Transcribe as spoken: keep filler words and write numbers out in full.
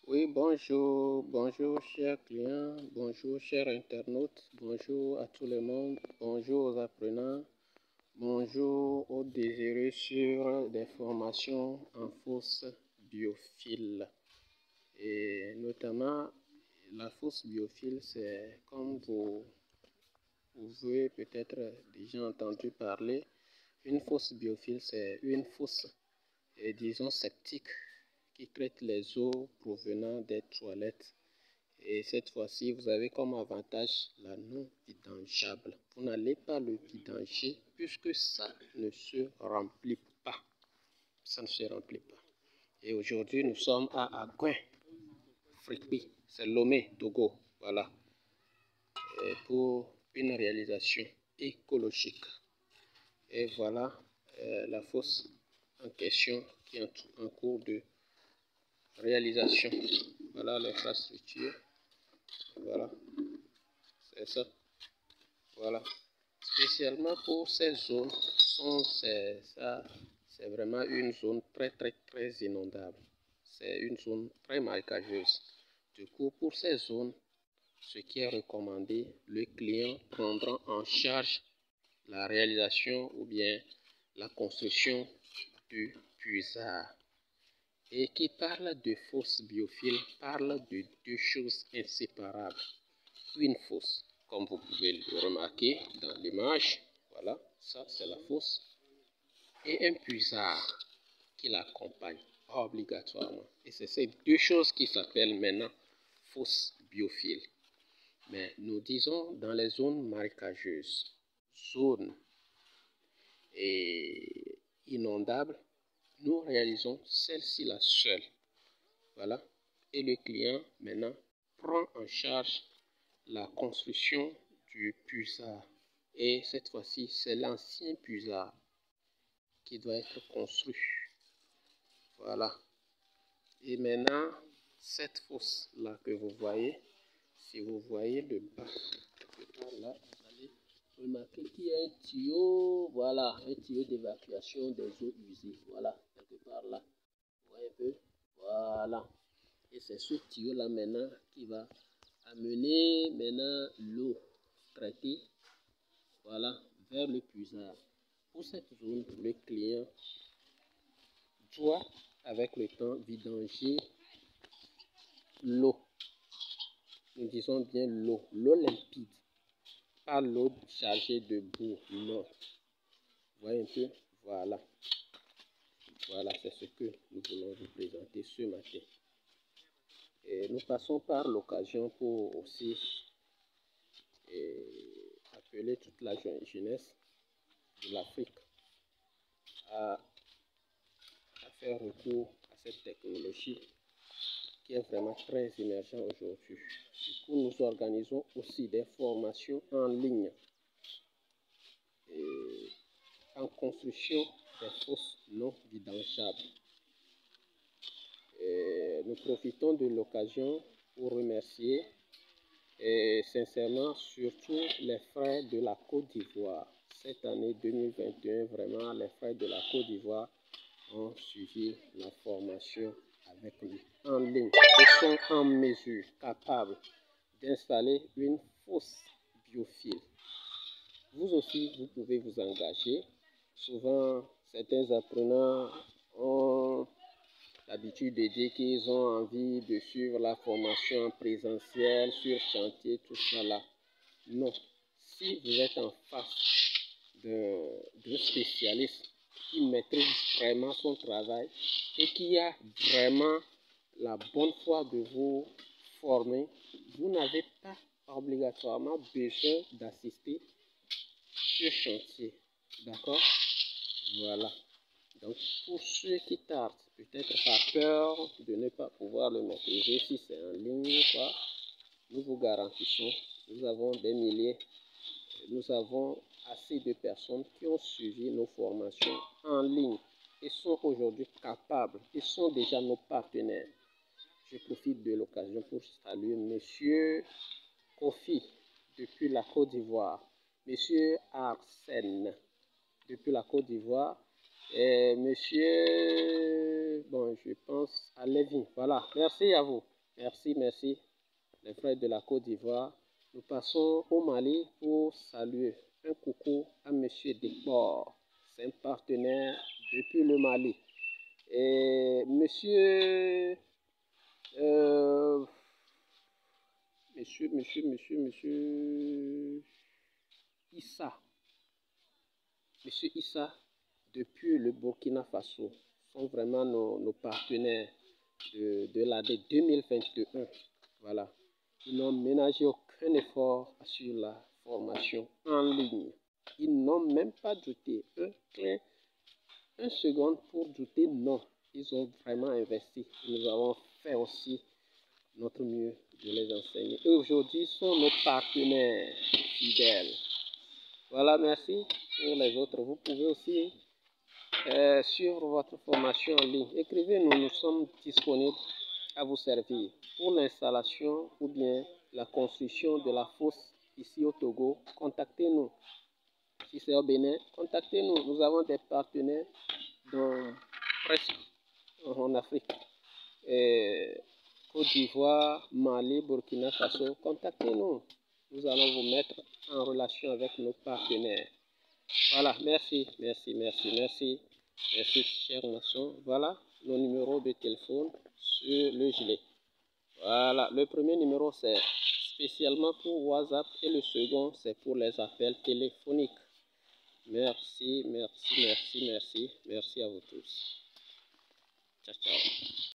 Oui, bonjour, bonjour chers clients, bonjour chers internautes, bonjour à tout le monde, bonjour aux apprenants, bonjour aux désireux sur des formations en fosse biophile. Et notamment, la fosse biophile, c'est comme vous, vous avez peut-être déjà entendu parler, une fosse biophile, c'est une fosse, et disons, septique, qui traite les eaux provenant des toilettes. Et cette fois-ci, vous avez comme avantage la non vidangeable. Vous n'allez pas le vidanger puisque ça ne se remplit pas. Ça ne se remplit pas. Et aujourd'hui, nous sommes à Aguin, Frikpi, c'est Lomé, Togo. Voilà. Et pour une réalisation écologique. Et voilà euh, la fosse en question qui est en cours de réalisation. Voilà l'infrastructure. Voilà, c'est ça. Voilà. Spécialement pour ces zones, c'est ça, c'est vraiment une zone très très très inondable. C'est une zone très marécageuse. Du coup, pour ces zones, ce qui est recommandé, le client prendra en charge la réalisation ou bien la construction du puisard. Et qui parle de fosse biophile parle de deux choses inséparables. Une fosse, comme vous pouvez le remarquer dans l'image, voilà, ça c'est la fosse, et un puisard qui l'accompagne obligatoirement. Et c'est ces deux choses qui s'appellent maintenant fosse biophile. Mais nous disons dans les zones marécageuses, zones et inondables, nous réalisons celle-ci la seule. Voilà. Et le client maintenant prend en charge la construction du puisard. Et cette fois-ci, c'est l'ancien puisard qui doit être construit. Voilà. Et maintenant, cette fosse-là que vous voyez, si vous voyez le bas, là, vous allez remarquer qu'il y a un tuyau, voilà, un tuyau d'évacuation des eaux usées. Voilà, quelque part là. Vous voyez un peu? Voilà. Et c'est ce tuyau-là maintenant qui va amener maintenant l'eau traitée, voilà, vers le puisard. Pour cette zone, le client doit, avec le temps, vidanger l'eau. Nous disons bien l'eau, l'eau limpide, pas l'eau chargée de boue, non. Vous voyez un peu? Voilà. Voilà, c'est ce que nous voulons vous présenter ce matin. Et nous passons par l'occasion pour aussi et appeler toute la jeunesse de l'Afrique à, à faire recours à cette technologie qui est vraiment très émergente aujourd'hui. Du coup, nous organisons aussi des formations en ligne et en construction des fosses non vidangeables. Et nous profitons de l'occasion pour remercier et sincèrement surtout les frères de la Côte d'Ivoire. Cette année deux mille vingt et un, vraiment les frères de la Côte d'Ivoire ont suivi la formation avec nous en ligne et sont en mesure, capables d'installer une fosse biophile. Vous aussi, vous pouvez vous engager. Souvent, certains apprenants ont l'habitude de dire qu'ils ont envie de suivre la formation présentielle sur chantier, tout ça là. Non. Si vous êtes en face d'un spécialiste qui maîtrise vraiment son travail et qui a vraiment la bonne foi de vous former, vous n'avez pas obligatoirement besoin d'assister sur chantier. D'accord? Voilà. Donc, pour ceux qui tardent, peut-être par peur de ne pas pouvoir le maîtriser si c'est en ligne, quoi, nous vous garantissons, nous avons des milliers, nous avons assez de personnes qui ont suivi nos formations en ligne et sont aujourd'hui capables, et sont déjà nos partenaires. Je profite de l'occasion pour saluer Monsieur Kofi depuis la Côte d'Ivoire, Monsieur Arsène depuis la Côte d'Ivoire, et Monsieur, bon, je pense à Lévin. Voilà, merci à vous. Merci, merci, les frères de la Côte d'Ivoire. Nous passons au Mali pour saluer un coucou à M. Dekbor. C'est un partenaire depuis le Mali. Et monsieur, euh, monsieur, monsieur, monsieur, monsieur Issa, monsieur Issa, depuis le Burkina Faso, sont vraiment nos, nos partenaires de, de l'année deux mille vingt et un. Voilà. Ils n'ont ménagé aucun effort sur la formation en ligne. Ils n'ont même pas douté un clin, un seconde pour douter, non. Ils ont vraiment investi. Nous avons fait aussi notre mieux de les enseigner. Et aujourd'hui, ils sont nos partenaires fidèles. Voilà, merci. Pour les autres, vous pouvez aussi euh, suivre votre formation en ligne. Écrivez-nous, nous sommes disponibles à vous servir pour l'installation ou bien la construction de la fosse ici au Togo. Contactez-nous. Si c'est au Bénin, contactez-nous. Nous avons des partenaires dans presque en Afrique. Et Côte d'Ivoire, Mali, Burkina Faso, contactez-nous. Nous allons vous mettre en relation avec nos partenaires. Voilà, merci, merci, merci, merci, merci, chers nations. Voilà nos numéros de téléphone sur le gilet. Voilà, le premier numéro c'est spécialement pour WhatsApp et le second c'est pour les appels téléphoniques. Merci, merci, merci, merci, merci à vous tous. Ciao, ciao.